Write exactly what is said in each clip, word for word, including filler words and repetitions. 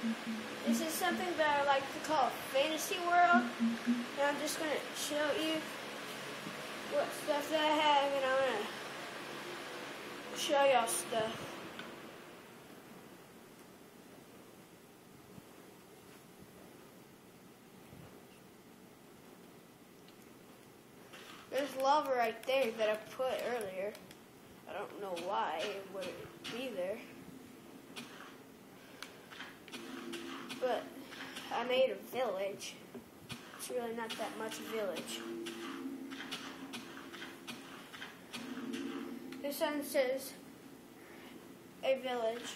This is something that I like to call Fantasy World. And I'm just going to show you what stuff that I have, and I'm going to show y'all stuff. There's lava right there that I put earlier. I don't know why it would be there. But I made a village. It's really not that much village. This one says a village.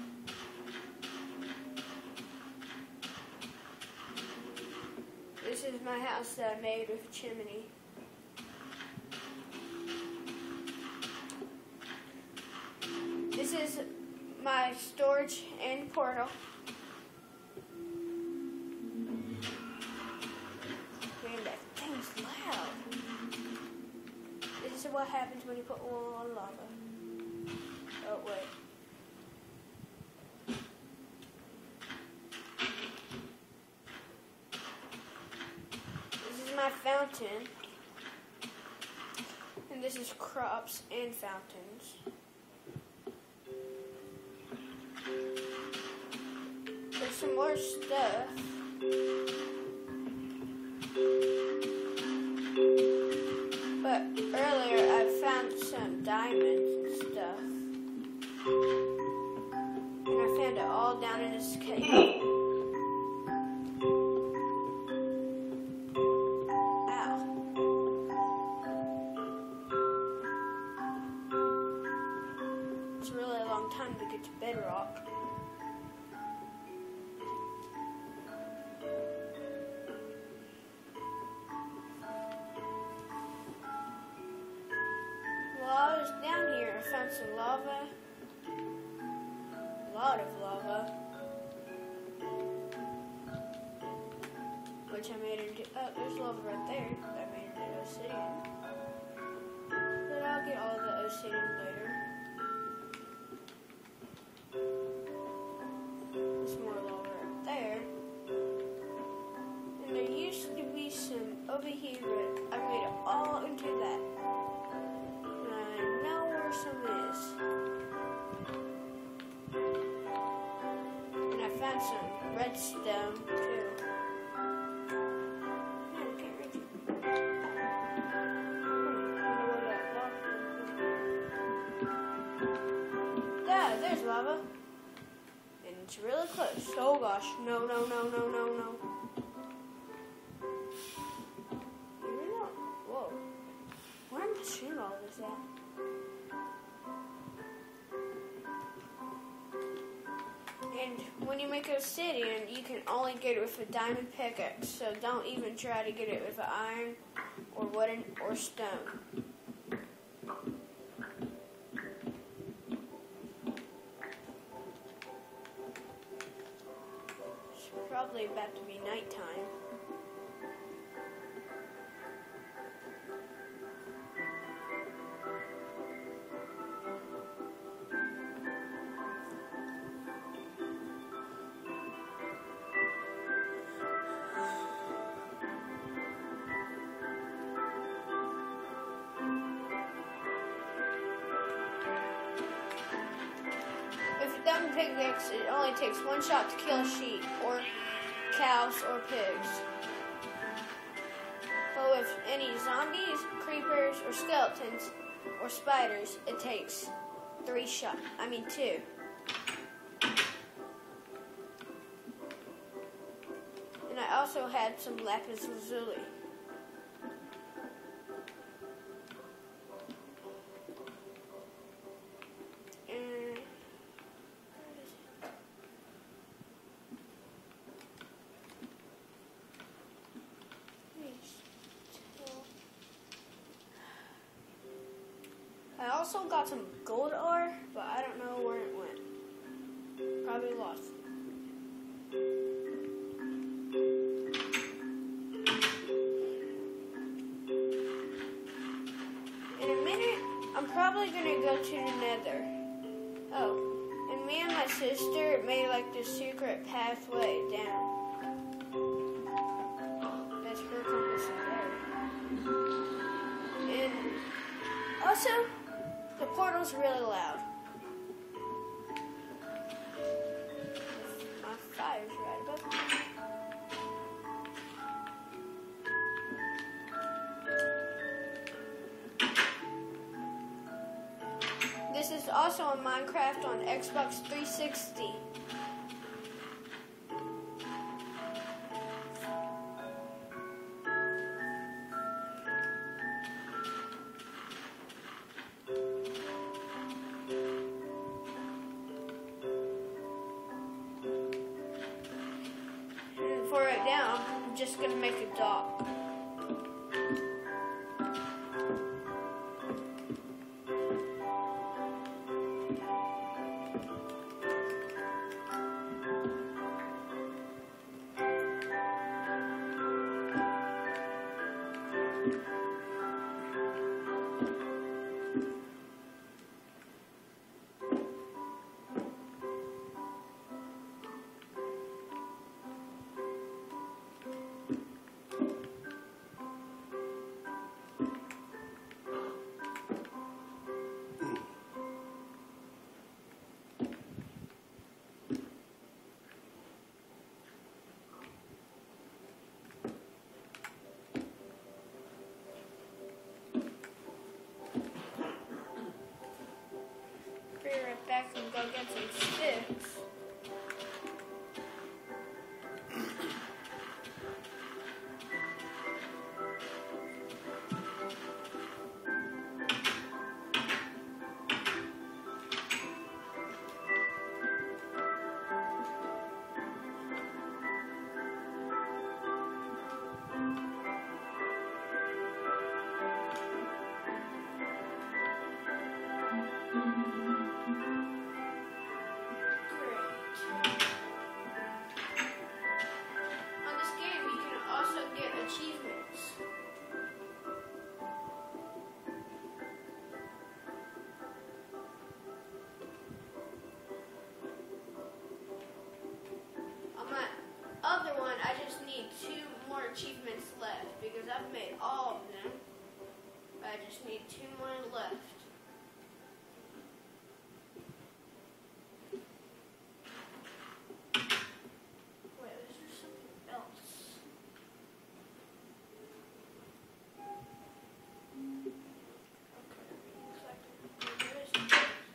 This is my house that I made with a chimney. This is my storage and portal. Man, that thing's loud. This is what happens when you put oil on lava. Oh, wait. This is my fountain. And this is crops and fountains. There's some more stuff. But earlier I found some diamonds and stuff. And I found it all down in this cave. Ow. It's a really long time to get to bedrock. While I was down here, I found some lava. A lot of lava. Which I made into, oh, there's lava right there. I made it into obsidian. But I'll get all the obsidian later. There's more lava right there. And there used to be some over here, but I made it all into that. Some is. And I found some redstone too. No, I can't reach it. Yeah, there's lava. And it's really close. Oh gosh. No, no, no, no, no, no. Whoa. Where am I shooting all this at? And when you make obsidian, you can only get it with a diamond pickaxe, so don't even try to get it with an iron or wooden or stone. It's probably about to be nighttime. Diamond pickaxe, it only takes one shot to kill sheep, or cows, or pigs. But with any zombies, creepers, or skeletons, or spiders, it takes three shots. I mean two. And I also had some lapis lazuli. I also got some gold ore, but I don't know where it went. Probably lost. In a minute, I'm probably going to go to the nether. Oh, and me and my sister made like the secret pathway down. That's her compass there. And also, the portal's really loud. My fire's right above me. This is also on Minecraft on Xbox three sixty. And for right now, I'm just gonna make a dock. Be right back and go get some sticks. Achievements left because I've made all of them. I just need two more left. Wait, is there something else? Okay, looks like there is.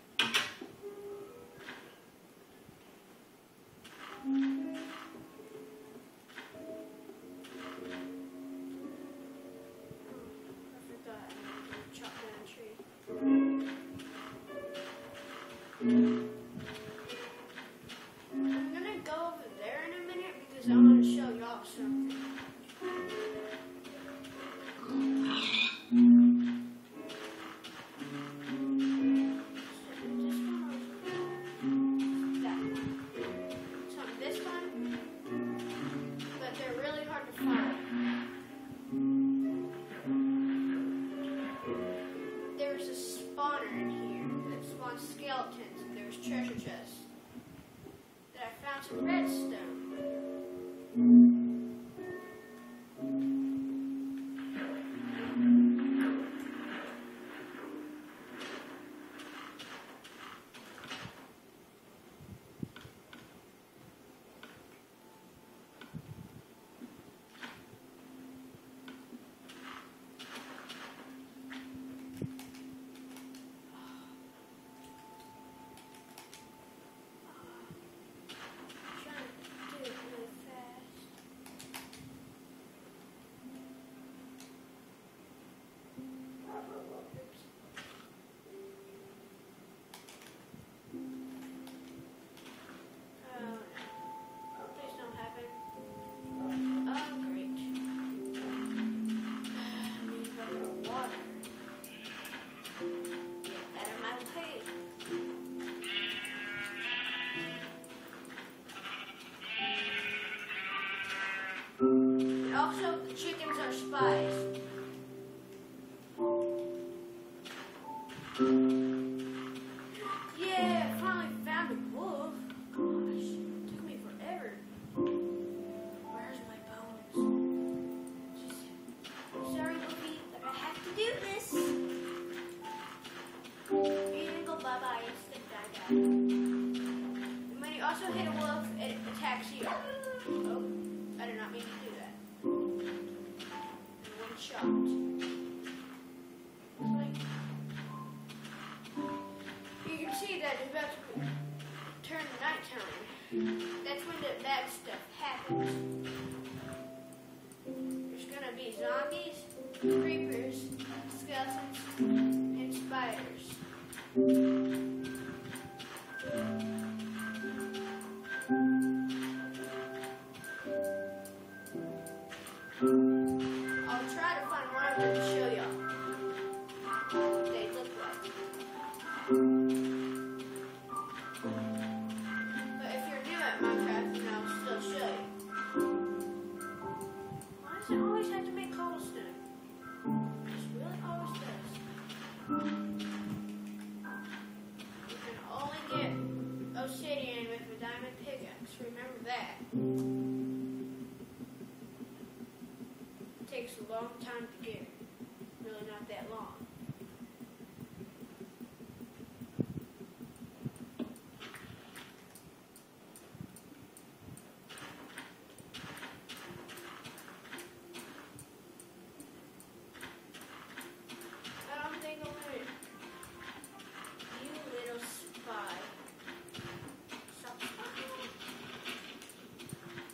I'm gonna go over there in a minute because I want to show y'all something. That one. So this one, but they're really hard to find. There's a spawner in here that spawns skeletons, and there's treasure chests that I found some redstone. Also, the chickens are spies. Yeah, finally found a wolf. also hit a wolf, it attacks you. Oh, I did not mean to do that. One shot. Like, you can see that it's about to turn nighttime. That's when the bad stuff happens. There's gonna be zombies, creepers, skeletons, and spiders. I'll try to find one of them to show y'all what they look like. But if you're new at Minecraft, then I'll still show you. Why does it always have to make cobblestone? It just really always does. You can only get obsidian with a diamond pickaxe. Remember that. It takes a long time to get. Really not that long. I don't think I'm gonna. You little spy. Stop spying.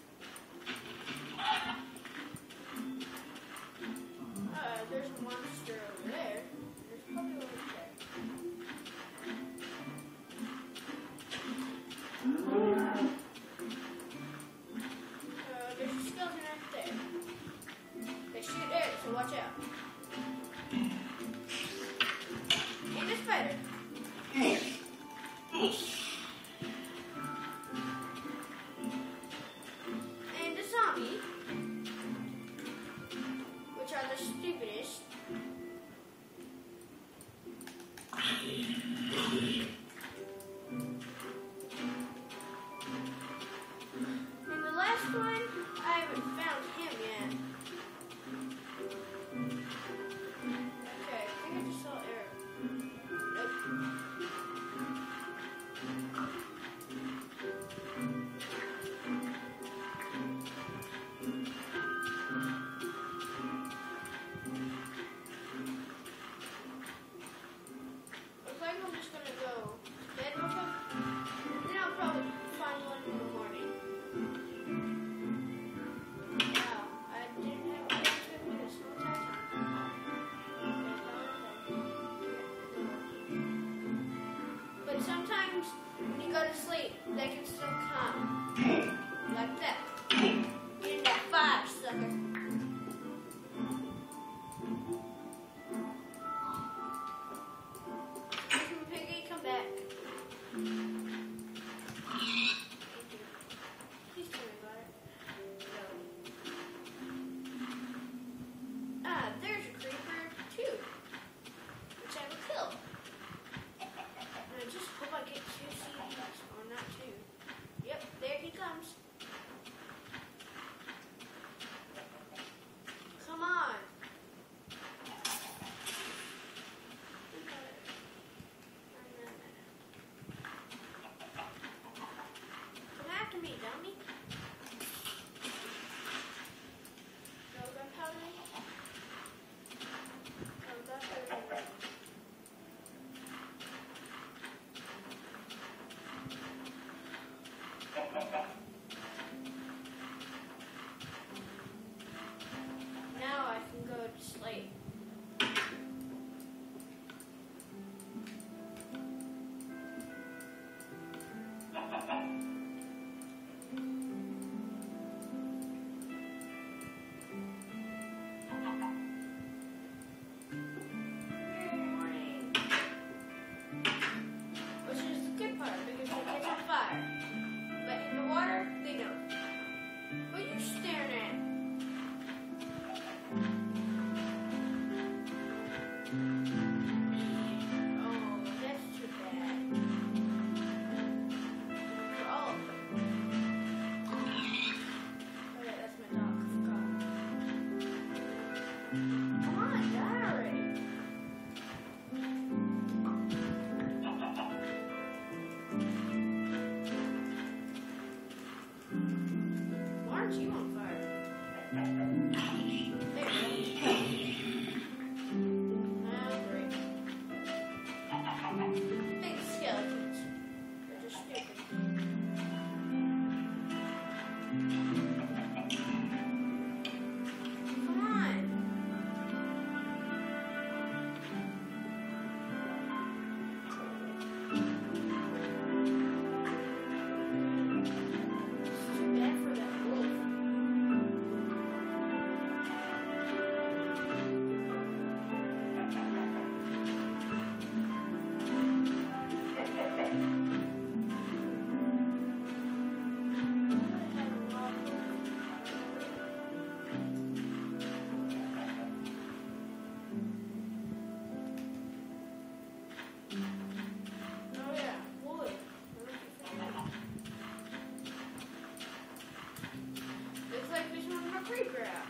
tree grab.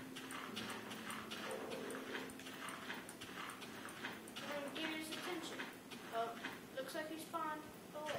And get his attention. Oh, looks like he spawned away.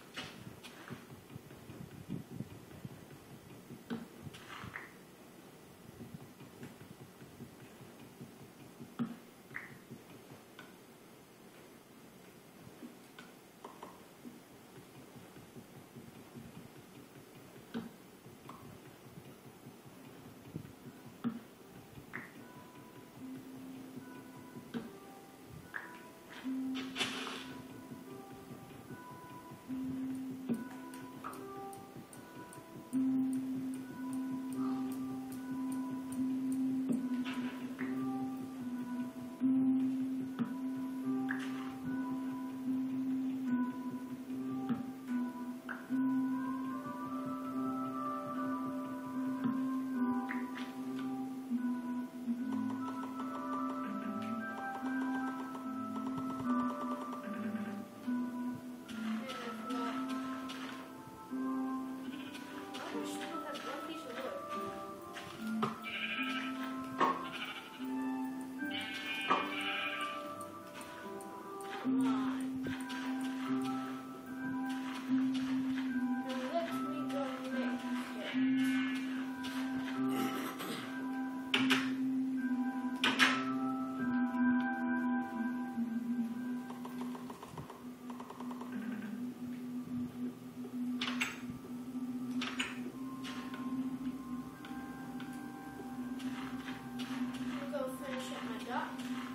Come on. Now let me go next. Go finish at my dock.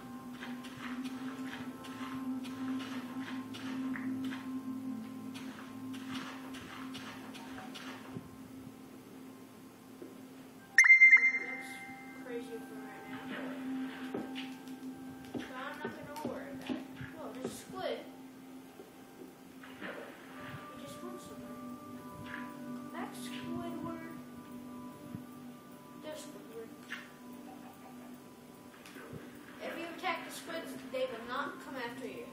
If you attack the squids, they will not come after you.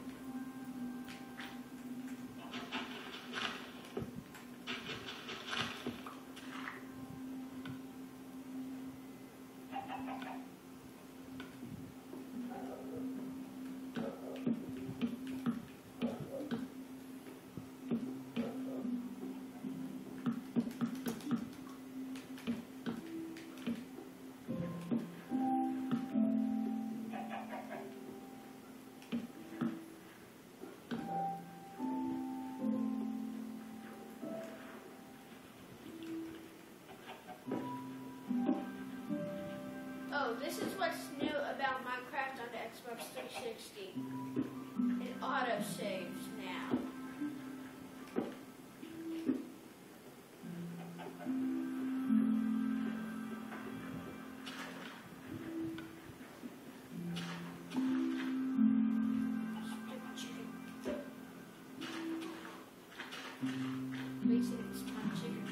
Oh, this is what's new about Minecraft on the Xbox three sixty. It auto-saves now. Basically, it's my chicken.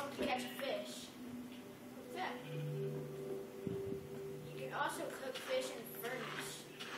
long to catch a fish. What's that? You can also cook fish in a furnace.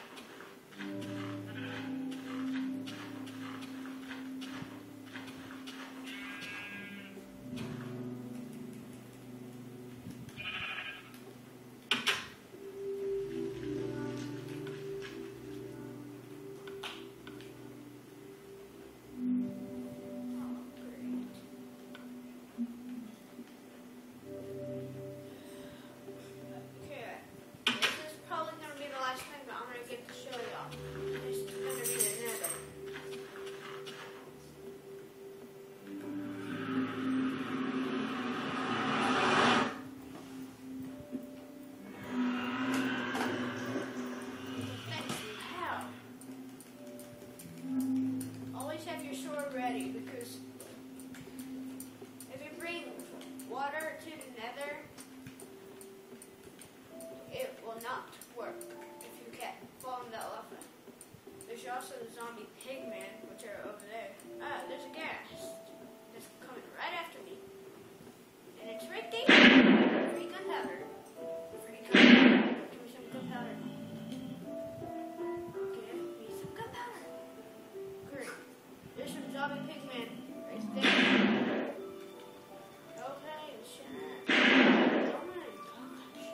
Ready, because if you bring water to the nether, it will not work if you can't fall in that lava. There's also the zombie pigmen, which are over there. Ah, there's a gas that's coming right after me. And it's right there. Free gunpowder. Free gunpowder. Give me some gunpowder. Give me some gunpowder. Great. There's some zombie pigmen right there. Okay, sure. Oh my gosh.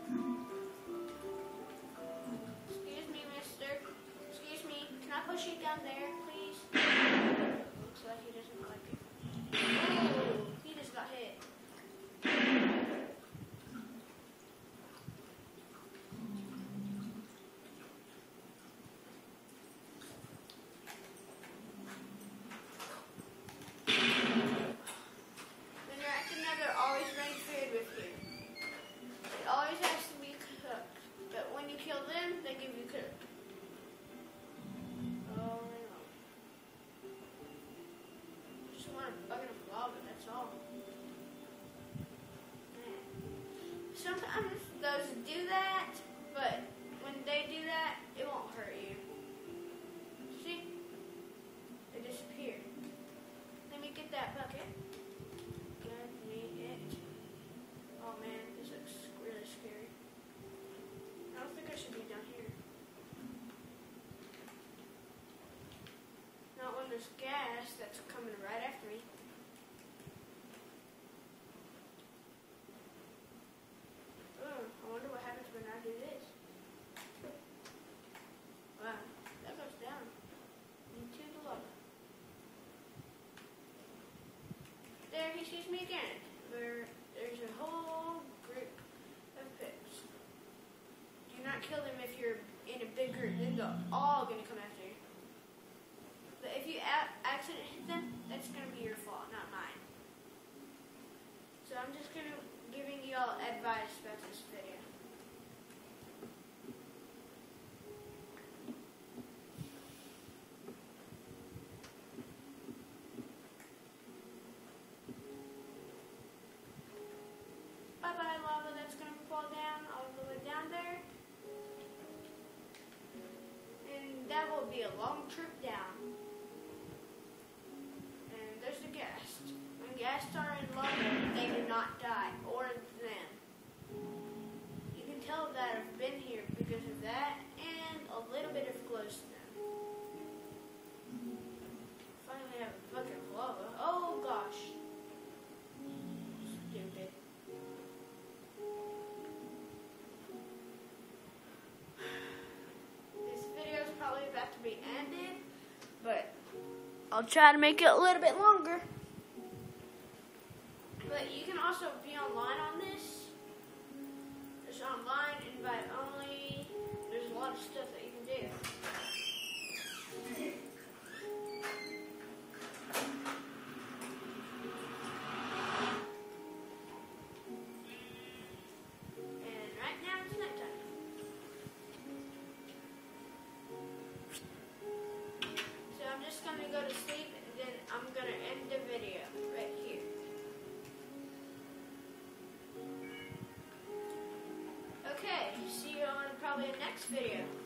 Excuse me, mister. Excuse me. Can I push you down there, please? Looks like he doesn't like it. Oh, he just got hit. Bucket of lava, that's all. Sometimes those do that, but when they do that, it won't hurt you. See? They disappear. Let me get that bucket. Get me it. Oh man, this looks really scary. I don't think I should be down here. Not when there's gas that's coming right after me. Oh, I wonder what happens when I do this. Wow, that goes down into the lava. There he sees me again. Where there's a whole group of pigs. Do not kill them if you're in a big group. They're all going to come after you. But if you accidentally hit them, that's going to be your fault, not mine. So I'm just going to giving you all advice about this video. Bye bye lava, that's going to fall down all the way down there. And that will be a long trip down. There's the guests. When guests are in lava, they do not die, or them. You can tell that I've been here because of that and a little bit of glowstone. Finally have a bucket of lava. Oh gosh. Stupid. This video is probably about to be ended, but I'll try to make it a little bit longer. But you can also be online on this. There's online, invite only. There's a lot of stuff that you can do. And right now it's nighttime. So I'm just going to go to sleep. Then I'm going to end the video right here. Okay, see you on probably the next video.